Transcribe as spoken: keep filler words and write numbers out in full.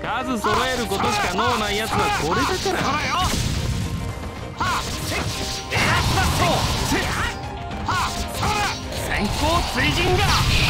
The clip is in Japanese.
数揃えることしか能ないやつはこれだから。ほらよ。はあ、せっ、エアスマット。せっ、はあ、そら。先行追陣が。